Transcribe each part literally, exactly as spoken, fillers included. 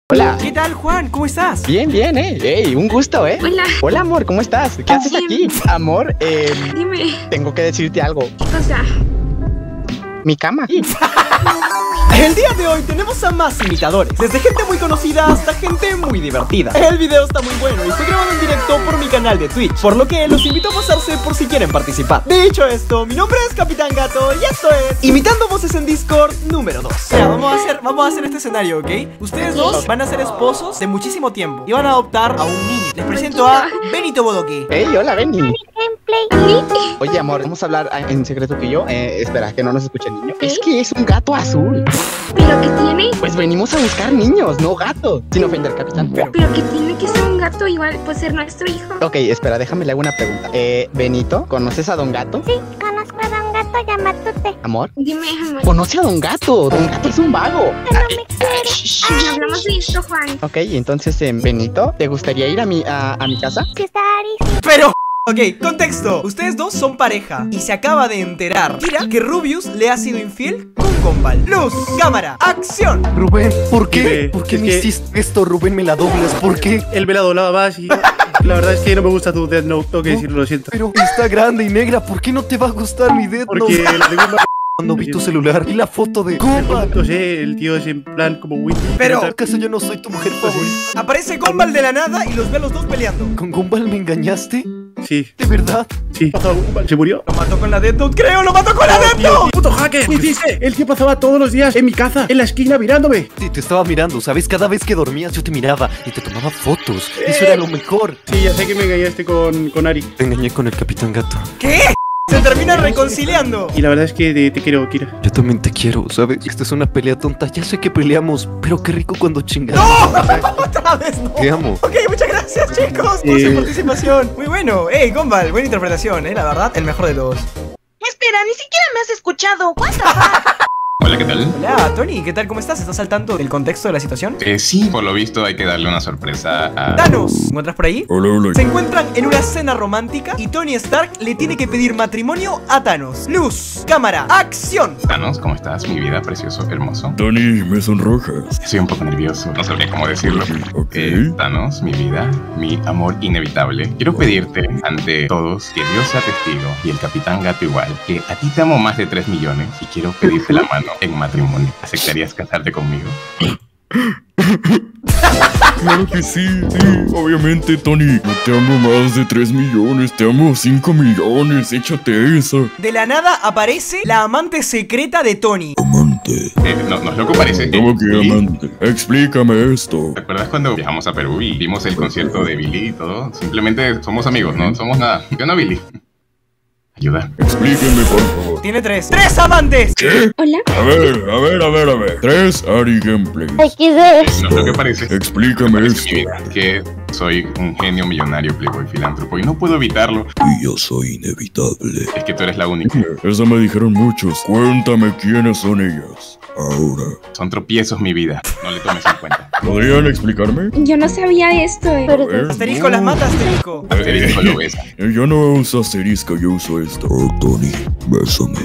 Hola. ¿Qué tal, Juan? ¿Cómo estás? Bien, bien, eh. Ey, un gusto, eh. Hola. Hola, amor, ¿cómo estás? ¿Qué haces Bien. aquí? Amor, eh. Dime. Tengo que decirte algo. ¿Qué cosa? Mi cama. El día de hoy tenemos a más imitadores, desde gente muy conocida hasta gente muy divertida. El video está muy bueno y estoy grabando en directo por mi canal de Twitch, por lo que los invito a pasarse por si quieren participar. Dicho esto, mi nombre es Capitán Gato y esto es Imitando Voces en Discord número dos. Mira, vamos a hacer, vamos a hacer este escenario, ¿ok? Ustedes dos van a ser esposos de muchísimo tiempo y van a adoptar a un niño. Les presento a Benito Bodoque. Ey, hola, Benny. Oye, amor, vamos a hablar en secreto que yo. Eh, espera, que no nos escuche el niño. ¿Sí? Es que es un gato azul. ¿Pero qué tiene? Pues venimos a buscar niños, no gatos. Sin ofender, capitán. Pero... ¿Pero qué tiene que ser un gato? Igual puede ser nuestro hijo. Ok, espera, déjame le hago una pregunta. Eh, Benito, ¿conoces a Don Gato? Sí, conozco a Don Gato, llama Tute. Amor. Dime, amor. ¿Conoce a Don Gato? Don Gato es un vago. No me quieres. Ay, hablamos de esto, Juan. Ok, entonces, eh, Benito, ¿te gustaría ir a mi, a, a mi casa? Sí, está Ari. Pero... Ok, contexto. Ustedes dos son pareja y se acaba de enterar Kira que Rubius le ha sido infiel con Gumball. Luz, cámara, acción. Rubén, ¿por qué? Dime, ¿Por qué es me que- hiciste esto, Rubén? Me la doblas, ¿por qué? Él me la doblaba más y la verdad es que no me gusta tu Death Note, tengo que decirlo, lo siento. Pero está grande y negra, ¿por qué no te va a gustar mi Death Porque Note? la tengo más... Cuando vi tu celular y la foto de Gumball. No sé, el tío es en plan como Winnie. Pero- ¿Acaso yo no soy tu mujer favorita? Aparece Gumball de la nada y los ve a los dos peleando. ¿Con Gumball me engañaste? Sí, ¿De verdad? sí. Pasó, ¿se murió? Lo mató con la Death Note, creo, lo mató con la Death Tío, Note. ¡puto hacker! ¿Qué hiciste? El tío pasaba todos los días en mi casa, en la esquina, mirándome. Sí, te estaba mirando, ¿sabes? Cada vez que dormías yo te miraba y te tomaba fotos. Eso era lo mejor. Sí, ya sé que me engañaste con, con Ari. Te engañé con el Capitán Gato. ¿Qué? Se termina reconciliando. Y la verdad es que te, te quiero, Kira. Yo también te quiero, ¿sabes? Esta es una pelea tonta. Ya sé que peleamos, pero qué rico cuando chingamos. Otra vez no. Te amo. Ok, muchas gracias, chicos, por Eh. su participación. Muy bueno. Ey, Gumball, buena interpretación, eh, la verdad, el mejor de todos. Espera, ni siquiera me has escuchado. What the fuck? Hola, ¿qué tal? Hola, Tony, ¿qué tal? ¿Cómo estás? ¿Estás al tanto del contexto de la situación? Eh, sí, por lo visto hay que darle una sorpresa a... Thanos, ¿te encuentras por ahí? Hola, hola. Se encuentran en una cena romántica y Tony Stark le tiene que pedir matrimonio a Thanos. Luz, cámara, acción. Thanos, ¿cómo estás? Mi vida, precioso, hermoso. Tony, me sonrojas. Estoy un poco nervioso, no sabría cómo decirlo. Ok. Eh, Thanos, mi vida, mi amor inevitable. Quiero pedirte ante todos que Dios sea testigo y el Capitán Gato igual, que a ti te amo más de tres millones y quiero pedirte la mano en matrimonio. ¿Aceptarías casarte conmigo? Claro que sí, sí. Obviamente, Tony. No te amo más de tres millones, te amo cinco millones. Échate esa. De la nada aparece la amante secreta de Tony. Amante. Eh, no, no es lo que parece. ¿Cómo Eh, que Billy, amante? Explícame esto. ¿te acuerdas cuando viajamos a Perú y vimos el concierto de Billy y todo? Simplemente somos amigos, no somos nada. Yo no, Billy. Ayuda. Explíquenme, por favor. Tiene tres. ¡Tres amantes! ¿Qué? Hola. A ver, a ver, a ver, a ver. Tres Ari Gameplays. equis de. No es lo que parece. Explícame Parece esto. mi vida, que soy un genio millonario, playboy, filántropo y no puedo evitarlo. Y yo soy inevitable. Es que tú eres la única. Eso me dijeron muchos. Cuéntame quiénes son ellas. Ahora. Son tropiezos mi vida. No le tomes en cuenta. ¿Podrían explicarme? Yo no sabía esto, eh. A ver. Asterisco las mata, asterisco. Asterisco lo ves. Eh, Yo no uso asterisco, yo uso esto. Oh, Tony, bésame.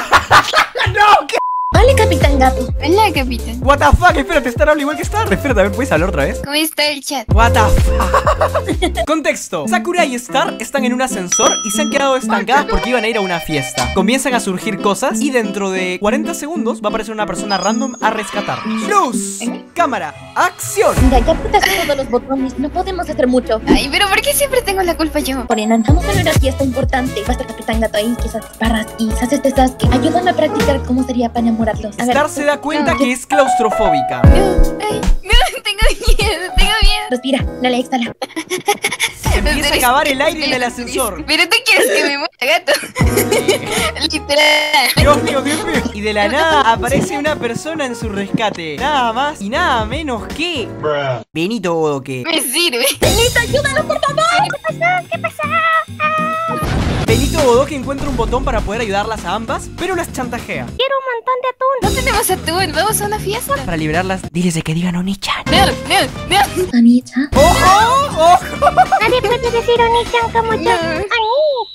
Hola, Capitán Gato. Hola, capitán. What the fuck, espérate, Star habla igual que Star. Espérate, a ver, ¿puedes hablar otra vez? ¿Cómo está el chat? What the fuck. Contexto. Sakura y Star están en un ascensor y se han quedado estancadas porque iban a ir a una fiesta. Comienzan a surgir cosas y dentro de cuarenta segundos va a aparecer una persona random a rescatarlos. Luz, cámara, acción. Mira, ya apretaste todos los botones. No podemos hacer mucho. Ay, pero ¿por qué siempre tengo la culpa yo? Por enanamos en una fiesta importante. Va a estar Capitán Gato ahí, quizás barras y haces testas que ayudan a practicar cómo sería para enamorarlos. A ver, Star se da cuenta que es claustrofóbica. No, ay, no, tengo miedo, tengo miedo. respira, dale, exhala. Empieza a acabar el aire en el ascensor. Pero tú quieres que me muera, gato. Literal. Dios mío, Dios mío. Y de la nada aparece una persona en su rescate. Nada más y nada menos que Benito Bodoque. Me sirve. Benito, ayúdalo, por favor. ¿Qué pasó? ¿Qué pasó? Benito Bodoque encuentra un botón para poder ayudarlas a ambas, pero las chantajea. Quiero un montón de atún. No tenemos atún, vamos a una fiesta. Para liberarlas, diles de que digan Oni-chan. No, no, no. Anita. ¡Ojo! ¡Ojo! Nadie puede decir Oni-chan como yo. No. Ani.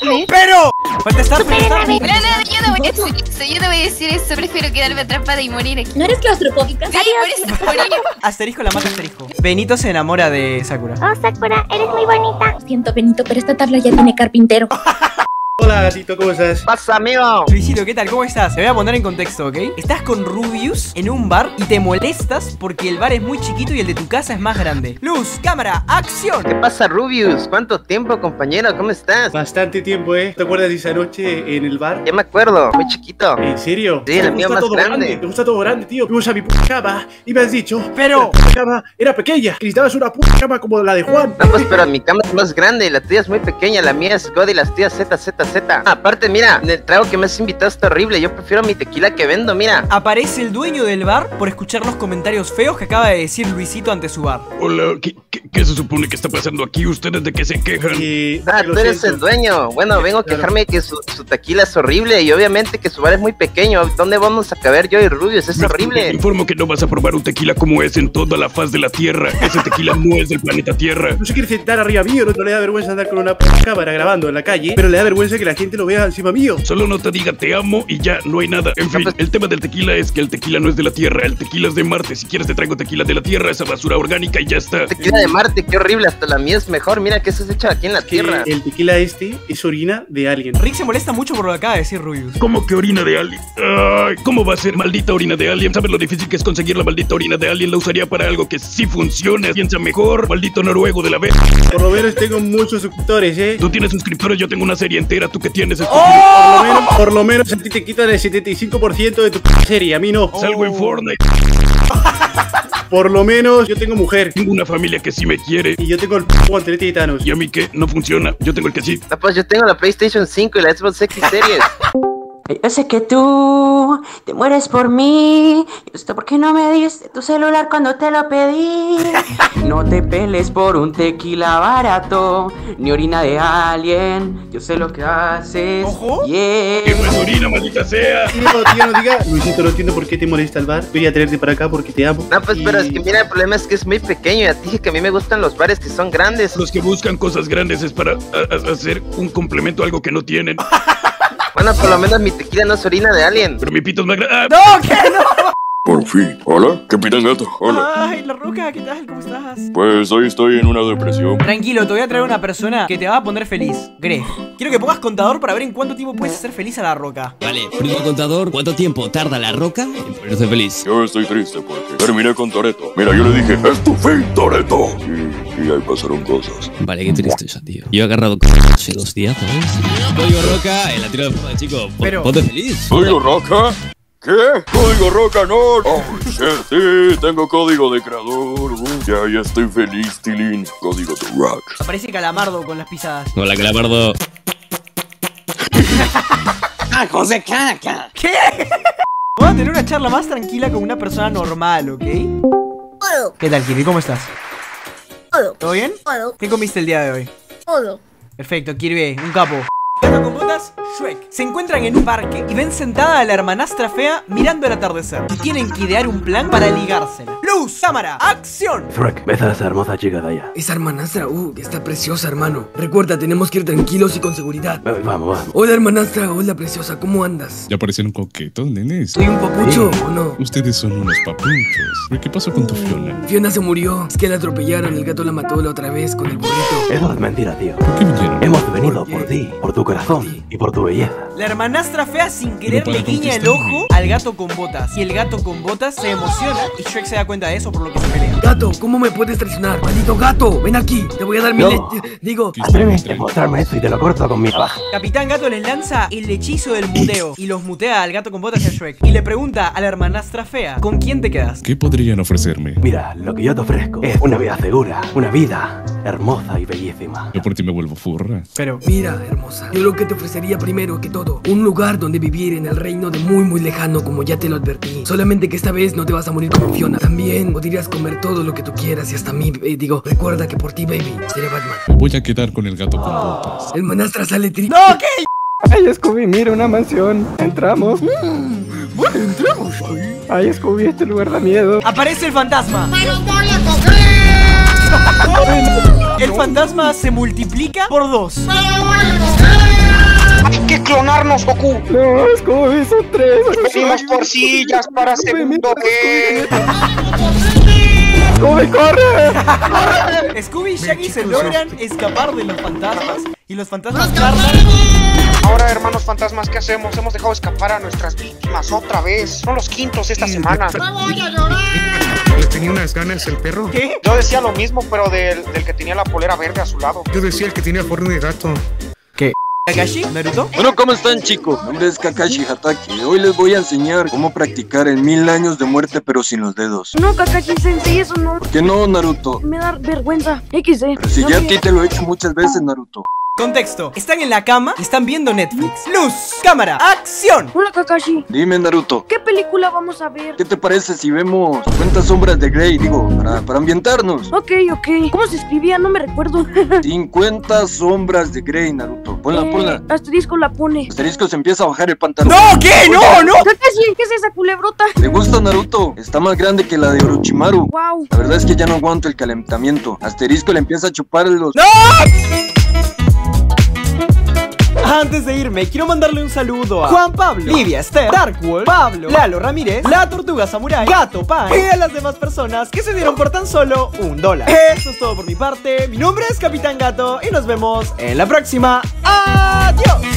¡Pero! Falta estar, falta estar. No, no, yo no voy a decir eso, yo no voy a decir eso, prefiero quedarme atrapada y morir aquí. ¿No eres claustrofóbica? Sí, por eso, por ello. Asterisco la mata asterisco. Benito se enamora de Sakura. Oh, Sakura, eres muy bonita. Siento, Benito, pero esta tabla ya tiene carpintero. Hola, gatito, ¿cómo estás? Pasa, amigo. Luisito, ¿qué tal? ¿Cómo estás? Te voy a poner en contexto, ¿ok? Estás con Rubius en un bar y te molestas porque el bar es muy chiquito y el de tu casa es más grande. Luz, cámara, acción. ¿Qué pasa, Rubius? ¿Cuánto tiempo, compañero? ¿Cómo estás? Bastante tiempo, ¿eh? ¿Te acuerdas de esa noche en el bar? Ya me acuerdo, muy chiquito. ¿En serio? Sí, el Me mío gusta más todo grande. Me gusta todo grande, tío. Fuimos a mi puta cama y me has dicho... Pero... La puta cama era pequeña, que necesitabas una puta cama como la de Juan. No, pues, pero mi cama es más grande y la tuya es muy pequeña. La mía es God y las tuyas Z, Z, Z. Ah, aparte, mira, el trago que me has invitado está horrible. Yo prefiero mi tequila que vendo, mira. Aparece el dueño del bar por escuchar los comentarios feos que acaba de decir Luisito ante su bar. Hola, ¿qué, qué, qué se supone que está pasando aquí? ¿Ustedes de qué se quejan? Y... Ah, lo tú eres siento. el dueño. Bueno, vengo a Claro. quejarme de que su, su tequila es horrible y obviamente que su bar es muy pequeño. ¿Dónde vamos a caber yo y Rubius? Es Me horrible. informo que no vas a probar un tequila como es en toda la faz de la Tierra. Ese tequila no es del planeta Tierra. No se quiere sentar arriba mío, no, no le da vergüenza andar con una puta cámara grabando en la calle, pero le da vergüenza que la gente lo vea encima mío. Solo no te diga te amo y ya, no hay nada. En fin, el tema del tequila es que el tequila no es de la Tierra, el tequila es de Marte. Si quieres te traigo tequila de la Tierra, esa basura orgánica y ya está. Tequila de Marte, qué horrible. Hasta la mía es mejor. Mira que eso es hecho aquí en la Que Tierra. el tequila este es orina de alguien. Rick se molesta mucho por lo que acaba de decir Rubius. ¿Cómo que orina de alien? Ay, ¿cómo va a ser maldita orina de alien? ¿Sabes lo difícil que es conseguir la maldita orina de alien? La usaría para algo que sí funcione. Piensa mejor, maldito noruego de la vez. Por lo menos tengo muchos suscriptores, ¿eh? Tú tienes suscriptores, yo tengo una serie entera. ¿Tú qué tienes? Por lo menos, por lo menos a ti te quitan el setenta y cinco por ciento de tu p- serie, a mí no. Salgo en Fortnite. Por lo menos yo tengo mujer. Tengo una familia que sí me quiere. Y yo tengo el p- guantelete de Thanos. ¿Y a mí qué? No funciona. Yo tengo el que sí. No, pues yo tengo la PlayStation cinco y la Xbox X Series. Yo sé que tú te mueres por mí. Yo sé por qué no me diste tu celular cuando te lo pedí. No te peles por un tequila barato, ni orina de alien. Yo sé lo que haces. ¿Ojo? Yeah. ¡Que no es orina, maldita sea! Tío, tío, no diga. Luisito, no entiendo por qué te molesta el bar. Voy a traerte para acá porque te amo. No, pues, Y- pero es que mira, el problema es que es muy pequeño. Ya te dije que a mí me gustan los bares que son grandes. Los que buscan cosas grandes es para a- a- hacer un complemento a algo que no tienen. Bueno, por lo menos mi tequila no es orina de alien. Pero mi pito es más grande. ¡Ah! ¡No, que no! Por fin. Hola, Capitán Gato. Ay, la Roca, ¿qué tal? ¿Cómo estás? Pues hoy estoy en una depresión. Tranquilo, te voy a traer una persona que te va a poner feliz. Greg, quiero que pongas contador para ver en cuánto tiempo puedes hacer feliz a la Roca. Vale, primer contador, ¿cuánto tiempo tarda la Roca en ponerse feliz? Yo estoy triste porque terminé con Toretto. Mira, yo le dije, es tu fin, Toretto. Y, y ahí pasaron cosas. Vale, qué tristeza, tío. Yo he agarrado c hace dos días, ¿sabes? Código Roca, en la tira de fama, chico. Pero- Ponte feliz. ¿Código Roca? ¿Qué? ¿Código Roca no? Oh, shit, sí, tengo código de creador. Uh, ya, ya estoy feliz, Tilín. Código de Rock. Aparece Calamardo con las pisadas. Hola, Calamardo. ¡Ah, José Caca! ¿Qué? Vamos a tener una charla más tranquila con una persona normal, ¿ok? ¿Qué tal, Kirby? ¿Cómo estás? ¿Todo bien? ¿Qué comiste el día de hoy? Todo. Perfecto, Kirby, un capo. Gato con botas, Shrek. Se encuentran en un parque y ven sentada a la hermanastra fea mirando el atardecer. Y tienen que idear un plan para ligársela. Luz, cámara, acción. Shrek, ves a esa hermosa chica de allá. Esa hermanastra, uh, que está preciosa, hermano. Recuerda, tenemos que ir tranquilos y con seguridad. Eh, vamos, vamos. Hola, hermanastra, hola, preciosa, ¿cómo andas? ¿Ya parecieron coquetos, nenes? ¿Soy un papucho o no? Ustedes son unos papuchos. ¿Qué pasó con tu Fiona? Fiona se murió. Es que la atropellaron, el gato la mató la otra vez con el burrito. Eso es mentira, tío. ¿Por qué vinieron? Hemos venido por ti, por tu corazón y por tu belleza. La hermanastra fea sin querer Pero para le guiña el conquistarme. ojo al gato con botas. Y el gato con botas se emociona y Shrek se da cuenta de eso por lo que se pelea. Gato, ¿cómo me puedes traicionar? Maldito gato, ven aquí. Te voy a dar mi No. leche. Digo, Atrévete a mostrarme eso y te lo corto con mi navaja. Capitán Gato les lanza el hechizo del muteo y los mutea al gato con botas y a Shrek. Y le pregunta a la hermanastra fea, ¿con quién te quedas? ¿Qué podrían ofrecerme? Mira, lo que yo te ofrezco es una vida segura, una vida hermosa y bellísima. Yo por ti me vuelvo furra. Pero, mira, hermosa, yo lo que te ofrecería primero que todo, un lugar donde vivir en el reino de muy muy lejano, como ya te lo advertí. Solamente que esta vez no te vas a morir como Fiona. También podrías comer todo lo que tú quieras y hasta mí, eh, digo, recuerda que por ti, baby, seré Batman. Me voy a quedar con el gato con botas. El manastra sale tri... ¡no, qué! Ay, Scooby, mira una mansión. Entramos. Bueno, entramos ahí. Ay, Scooby, este lugar da miedo. Aparece el fantasma. ¡Me lo voy a coger! El fantasma se multiplica por dos. ¡Me lo voy a coger! que clonarnos, Goku. No, Scooby, son tres. Venimos por sillas para segundo B. ¡Scooby, corre! Scooby y Shaggy se logran escapar de los fantasmas y los fantasmas charlan. Ahora, hermanos fantasmas, ¿qué hacemos? Hemos dejado escapar a nuestras víctimas otra vez. Son los quintos esta semana. ¡Voy a llorar! ¿Le tenía unas ganas el perro? ¿Qué? Yo decía lo mismo, pero del, del que tenía la polera verde a su lado. Yo decía el que tenía forma de gato. ¿Qué? ¿Kakashi? ¿Naruto? Bueno, ¿cómo están, chicos? Mi nombre es Kakashi Hatake. Hoy les voy a enseñar cómo practicar el mil años de muerte pero sin los dedos. No, Kakashi Sensei, eso no. ¿Por qué no, Naruto? Me da vergüenza. equis de. Pero si No ya a me- ti te lo he hecho muchas veces, Naruto. Contexto, están en la cama y están viendo Netflix. Luz, cámara, acción. Hola, Kakashi. Dime, Naruto, ¿Qué película vamos a ver? ¿qué te parece si vemos cincuenta sombras de Grey? Digo, para, para ambientarnos. Ok, ok. ¿Cómo se escribía? No me recuerdo. cincuenta sombras de Grey, Naruto. Ponla, Eh, ponla. Asterisco la pone. Asterisco se empieza a bajar el pantalón. ¡No! ¿Qué? ¡No, no! Kakashi, ¿qué es esa culebrota? ¿Te gusta, Naruto? Está más grande que la de Orochimaru. Wow. La verdad es que ya no aguanto el calentamiento. Asterisco le empieza a chupar los... ¡No! Antes de irme, quiero mandarle un saludo a Juan Pablo, Livia Esther, Darkwolf, Pablo, Lalo Ramírez, La Tortuga Samurai, Gato Pan y a las demás personas que se dieron por tan solo un dólar. Esto es todo por mi parte. Mi nombre es Capitán Gato y nos vemos en la próxima. ¡Adiós!